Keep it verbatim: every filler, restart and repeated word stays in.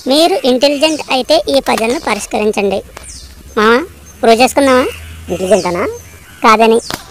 మీరు ఇంటెలిజెంట్ అయితే ఈ పజల్ను పరిష్కరించండి. మామ ప్రూవ్ చేసుకుందామా? ఇంటెలిజెంట్ అనా కాదని